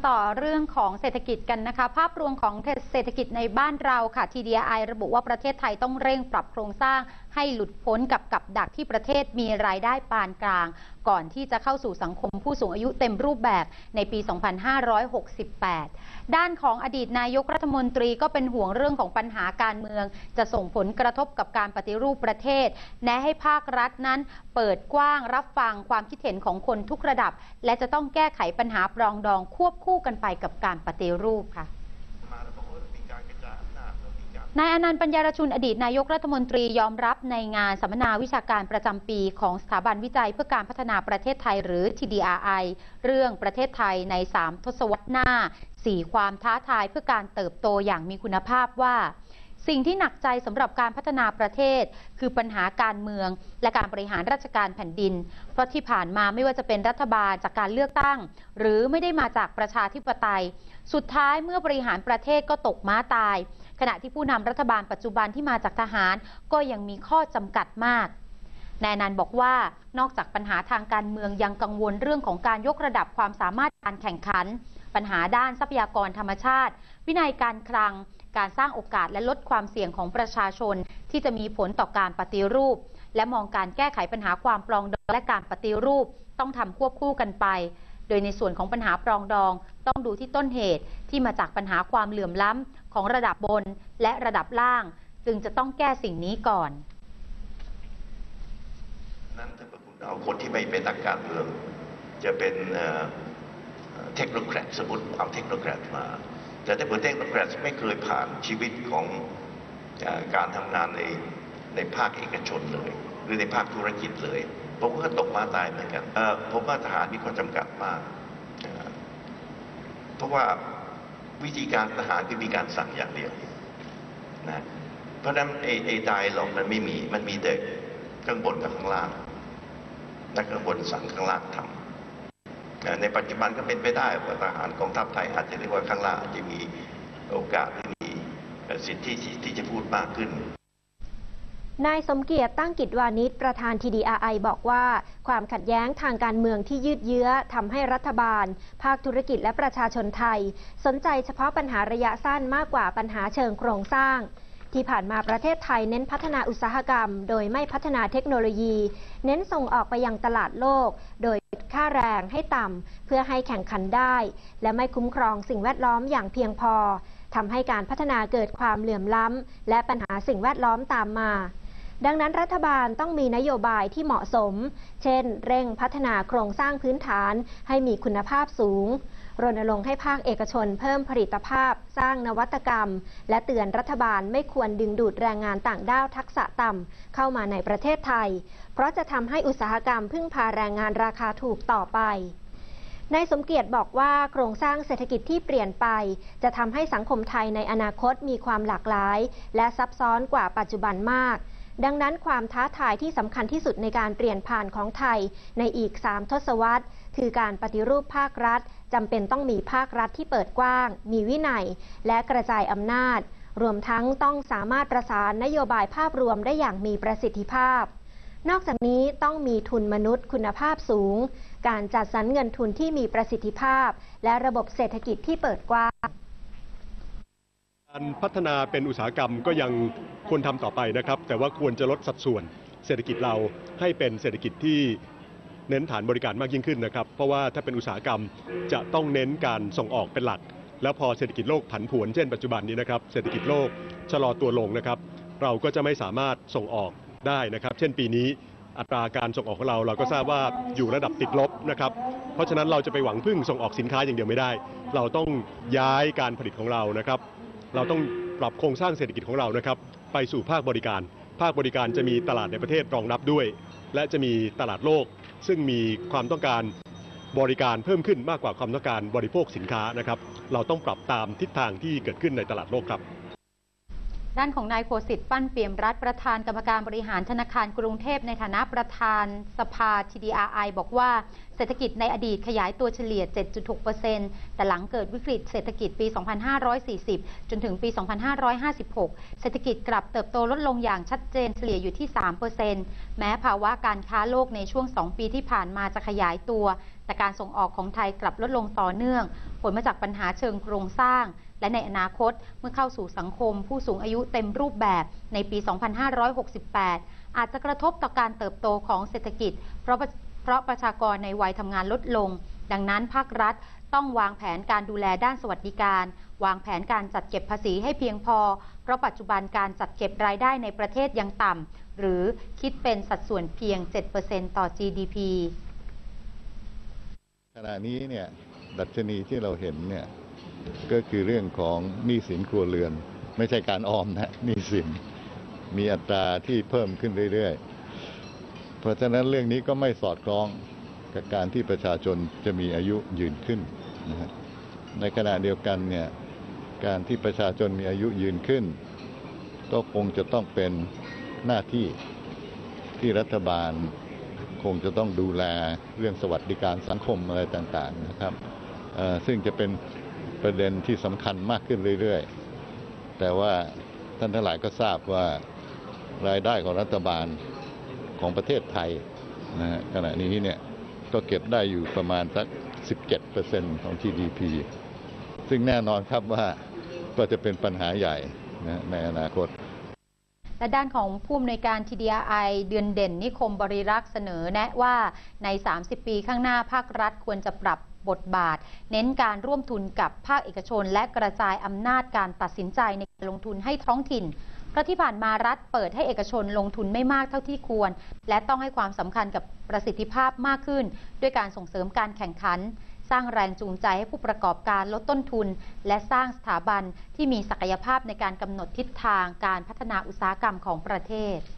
ต่อเรื่องของเศรษฐกิจกันนะคะภาพรวมของเศรษฐกิจในบ้านเราค่ะ TDI ระบุว่าประเทศไทยต้องเร่งปรับโครงสร้างให้หลุดพ้นกับดักที่ประเทศมีรายได้ปานกลางก่อนที่จะเข้าสู่สังคมผู้สูงอายุเต็มรูปแบบในปี 2568 ด้านของอดีตนายกรัฐมนตรีก็เป็นห่วงเรื่องของปัญหาการเมืองจะส่งผลกระทบกับการปฏิรูปประเทศแนะให้ภาครัฐนั้นเปิดกว้างรับฟังความคิดเห็นของคนทุกระดับและจะต้องแก้ไขปัญหาปรองดองควบคู่กันไปกับการปฏิรูปค่ะนายอนันต์ ปัญญารชุนอดีตนายกรัฐมนตรียอมรับในงานสัมมนาวิชาการประจำปีของสถาบันวิจัยเพื่อการพัฒนาประเทศไทยหรือ TDRI เรื่องประเทศไทยใน3ทศวรรษหน้า4ความท้าทายเพื่อการเติบโตอย่างมีคุณภาพว่าสิ่งที่หนักใจสำหรับการพัฒนาประเทศคือปัญหาการเมืองและการบริหารราชการแผ่นดินเพราะที่ผ่านมาไม่ว่าจะเป็นรัฐบาลจากการเลือกตั้งหรือไม่ได้มาจากประชาธิปไตยสุดท้ายเมื่อบริหารประเทศก็ตกม้าตายขณะที่ผู้นำรัฐบาลปัจจุบันที่มาจากทหารก็ยังมีข้อจำกัดมากนายอนันต์บอกว่านอกจากปัญหาทางการเมืองยังกังวลเรื่องของการยกระดับความสามารถการแข่งขันปัญหาด้านทรัพยากรธรรมชาติวินัยการคลังการสร้างโอกาสและลดความเสี่ยงของประชาชนที่จะมีผลต่อการปฏิรูปและมองการแก้ไขปัญหาความปรองดองและการปฏิรูปต้องทำควบคู่กันไปโดยในส่วนของปัญหาปรองดองต้องดูที่ต้นเหตุที่มาจากปัญหาความเหลื่อมล้ำของระดับบนและระดับล่างจึงจะต้องแก้สิ่งนี้ก่อนนั้นถ้าคุณเอาคนที่ไม่เป็นนักการเมืองจะเป็นเทคโนแครตสมมติเอาเทคโนแครตมาแต่ถ้าเป็นเทคโนแครตไม่เคยผ่านชีวิตของการทำงานในภาคเอกชนเลยหรือในภาคธุรกิจเลยผมก็ตกมาตายเหมือนกันผมว่าทหารมีข้อจำกัดมากเพราะว่าวิธีการทหารคือมีการสั่งอย่างเดียวนะเพราะฉะนั้นไอ้ไดอะล็อกมันไม่มีมันมีแต่ข้างบนกับข้างล่างและข้างบนสั่งข้างล่างทำในปัจจุบันก็เป็นไปได้ว่าทหารกองทัพไทยอาจจะเรียกว่าข้างล่างอาจจะมีโอกาสที่มีสิทธิที่จะพูดมากขึ้นนายสมเกียรติตั้งกิจวานิชประธาน TDRI บอกว่าความขัดแย้งทางการเมืองที่ยืดเยื้อทำให้รัฐบาลภาคธุรกิจและประชาชนไทยสนใจเฉพาะปัญหาระยะสั้นมากกว่าปัญหาเชิงโครงสร้างที่ผ่านมาประเทศไทยเน้นพัฒนาอุตสาหกรรมโดยไม่พัฒนาเทคโนโลยีเน้นส่งออกไปยังตลาดโลกโดยค่าแรงให้ต่ำเพื่อให้แข่งขันได้และไม่คุ้มครองสิ่งแวดล้อมอย่างเพียงพอทำให้การพัฒนาเกิดความเหลื่อมล้ำและปัญหาสิ่งแวดล้อมตามมาดังนั้นรัฐบาลต้องมีนโยบายที่เหมาะสมเช่นเร่งพัฒนาโครงสร้างพื้นฐานให้มีคุณภาพสูงรณรงค์ให้ภาคเอกชนเพิ่มผลิตภาพสร้างนวัตกรรมและเตือนรัฐบาลไม่ควรดึงดูดแรงงานต่างด้าวทักษะต่ำเข้ามาในประเทศไทยเพราะจะทำให้อุตสาหกรรมพึ่งพาแรงงานราคาถูกต่อไปนายสมเกียรติบอกว่าโครงสร้างเศรษฐกิจที่เปลี่ยนไปจะทำให้สังคมไทยในอนาคตมีความหลากหลายและซับซ้อนกว่าปัจจุบันมากดังนั้นความท้าทายที่สำคัญที่สุดในการเปลี่ยนผ่านของไทยในอีก3ทศวรรษคือการปฏิรูปภาครัฐจำเป็นต้องมีภาครัฐที่เปิดกว้างมีวินัยและกระจายอำนาจรวมทั้งต้องสามารถประสานนโยบายภาพรวมได้อย่างมีประสิทธิภาพนอกจากนี้ต้องมีทุนมนุษย์คุณภาพสูงการจัดสรรเงินทุนที่มีประสิทธิภาพและระบบเศรษฐกิจที่เปิดกว้างการพัฒนาเป็นอุตสาหกรรมก็ยังควรทำต่อไปนะครับแต่ว่าควรจะลดสัดส่วนเศรษฐกิจเราให้เป็นเศรษฐกิจที่เน้นฐานบริการมากยิ่งขึ้นนะครับเพราะว่าถ้าเป็นอุตสาหกรรมจะต้องเน้นการส่งออกเป็นหลักแล้วพอเศรษฐกิจโลกผันผวนเช่นปัจจุบันนี้นะครับเศรษฐกิจโลกชะลอตัวลงนะครับเราก็จะไม่สามารถส่งออกได้นะครับเช่นปีนี้อัตราการส่งออกของเราก็ทราบว่าอยู่ระดับติดลบนะครับเพราะฉะนั้นเราจะไปหวังพึ่งส่งออกสินค้าอย่างเดียวไม่ได้เราต้องย้ายการผลิตของเรานะครับเราต้องปรับโครงสร้างเศรษฐกิจของเรานะครับไปสู่ภาคบริการจะมีตลาดในประเทศรองรับด้วยและจะมีตลาดโลกซึ่งมีความต้องการบริการเพิ่มขึ้นมากกว่าความต้องการบริโภคสินค้านะครับเราต้องปรับตามทิศทางที่เกิดขึ้นในตลาดโลกครับด้านของนายโคสิทธิ์ ปั้นเปี่ยมรัฐประธานกรรมการบริหารธนาคารกรุงเทพในฐานะประธานสภา TDRI บอกว่าเศรษฐกิจในอดีตขยายตัวเฉลี่ย 7.6% แต่หลังเกิดวิกฤตเศรษฐกิจปี 2540 จนถึงปี 2556 เศรษฐกิจกลับเติบโตลดลงอย่างชัดเจนเฉลี่ยอยู่ที่ 3% แม้ภาวะการค้าโลกในช่วง 2 ปีที่ผ่านมาจะขยายตัวแต่การส่งออกของไทยกลับลดลงต่อเนื่องผลมาจากปัญหาเชิงโครงสร้างและในอนาคตเมื่อเข้าสู่สังคมผู้สูงอายุเต็มรูปแบบในปี 2568 อาจจะกระทบต่อการเติบโตของเศรษฐกิจเพราะประชากรในวัยทำงานลดลงดังนั้นภาครัฐต้องวางแผนการดูแลด้านสวัสดิการวางแผนการจัดเก็บภาษีให้เพียงพอเพราะปัจจุบันการจัดเก็บรายได้ในประเทศยังต่ำหรือคิดเป็นสัดส่วนเพียง 7% ต่อ GDP ขณะนี้เนี่ยดัชนีที่เราเห็นเนี่ยก็คือเรื่องของหนี้สินครัวเรือนไม่ใช่การออมนะหนี้สินมีอัตราที่เพิ่มขึ้นเรื่อยๆเพราะฉะนั้นเรื่องนี้ก็ไม่สอดคล้องกับการที่ประชาชนจะมีอายุยืนขึ้นนะฮะในขณะเดียวกันเนี่ยการที่ประชาชนมีอายุยืนขึ้นก็คงจะต้องเป็นหน้าที่ที่รัฐบาลคงจะต้องดูแลเรื่องสวัสดิการสังคมอะไรต่างๆนะครับซึ่งจะเป็นประเด็นที่สำคัญมากขึ้นเรื่อยๆแต่ว่าท่านทั้งหลายก็ทราบว่ารายได้ของรัฐบาลของประเทศไทยนะฮะขณะนี้เนี่ยก็เก็บได้อยู่ประมาณสัก 17% ของ GDP ซึ่งแน่นอนครับว่าก็จะเป็นปัญหาใหญ่นะในอนาคตและด้านของผู้อำนวยการ TDRI เดือนเด่นนิคมบริรักษ์เสนอแนะว่าใน 30 ปีข้างหน้าภาครัฐควรจะปรับบทบาทเน้นการร่วมทุนกับภาคเอกชนและกระจายอำนาจการตัดสินใจในการลงทุนให้ท้องถิ่นเพราะที่ผ่านมารัฐเปิดให้เอกชนลงทุนไม่มากเท่าที่ควรและต้องให้ความสำคัญกับประสิทธิภาพมากขึ้นด้วยการส่งเสริมการแข่งขันสร้างแรงจูงใจให้ผู้ประกอบการลดต้นทุนและสร้างสถาบันที่มีศักยภาพในการกำหนดทิศทางการพัฒนาอุตสาหกรรมของประเทศ